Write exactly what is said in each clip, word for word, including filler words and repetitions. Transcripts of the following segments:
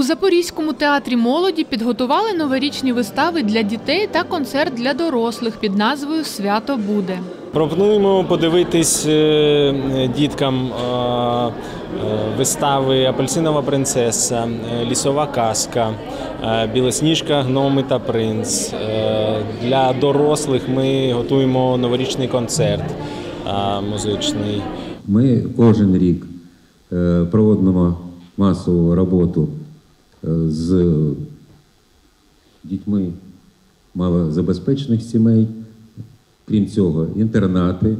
У Запорізькому театрі молоді підготували новорічні вистави для дітей та концерт для дорослих під назвою «Свято буде». Пропонуємо подивитись діткам вистави «Апельсинова принцеса», «Лісова казка», «Білосніжка, гноми та принц». Для дорослих ми готуємо новорічний концерт музичний. Ми кожен рік проводимо масову роботу з дітьми малозабезпечених сімей. Крім цього, інтернати,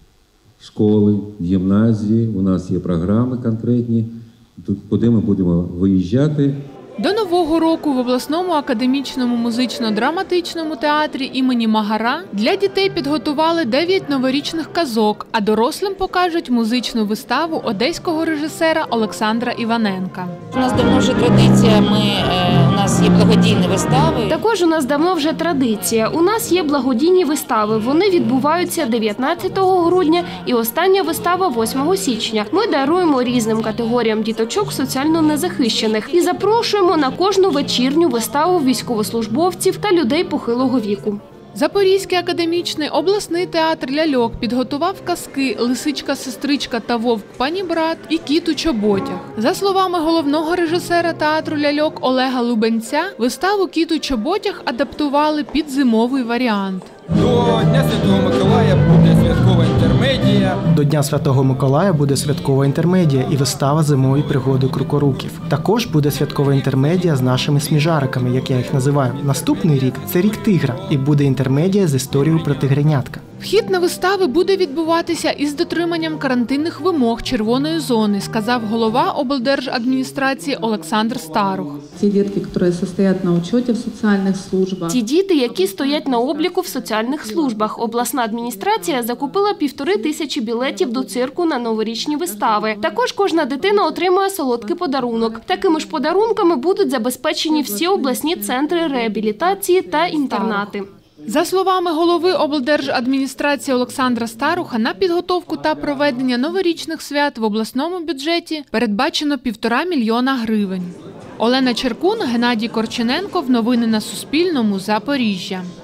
школи, гімназії. У нас є програми конкретні, куди ми будемо виїжджати. До Нового року в обласному академічному музично-драматичному театрі імені Магара для дітей підготували дев'ять новорічних казок, а дорослим покажуть музичну виставу одеського режисера Олександра Іваненка. У нас давно вже традиція, ми, у нас є благодійні вистави. Також у нас давно вже традиція. У нас є благодійні вистави. Вони відбуваються дев'ятнадцятого грудня і остання вистава восьмого січня. Ми даруємо різним категоріям діточок соціально незахищених і запрошуємо на кожну вечірню виставу військовослужбовців та людей похилого віку. Запорізький академічний обласний театр ляльок підготував казки «Лисичка-сестричка» та «Вовк-панібрат» і «Кіт у чоботях». За словами головного режисера театру ляльок Олега Лубенця, виставу «Кіт у чоботях» адаптували під зимовий варіант. До Дня Святого Миколая буде святкова інтермедія. До Дня Святого Миколая буде святкова інтермедія і вистава «Зимові пригоди крукоруків». Також буде святкова інтермедія з нашими сміжариками, як я їх називаю. Наступний рік – це рік тигра, і буде інтермедія з історією про тигренятка. Вхід на вистави буде відбуватися із дотриманням карантинних вимог червоної зони, сказав голова облдержадміністрації Олександр Старух. Ті дітки, які стоять на учеті в соціальних службах. Ті діти, які стоять на обліку в соціальних службах. Обласна адміністрація закупила півтори тисячі білетів до цирку на новорічні вистави. Також кожна дитина отримує солодкий подарунок. Такими ж подарунками будуть забезпечені всі обласні центри реабілітації та інтернати. За словами голови облдержадміністрації Олександра Старуха, на підготовку та проведення новорічних свят в обласному бюджеті передбачено півтора мільйона гривень. Олена Черкун, Геннадій Корчененков. Новини на Суспільному. Запоріжжя.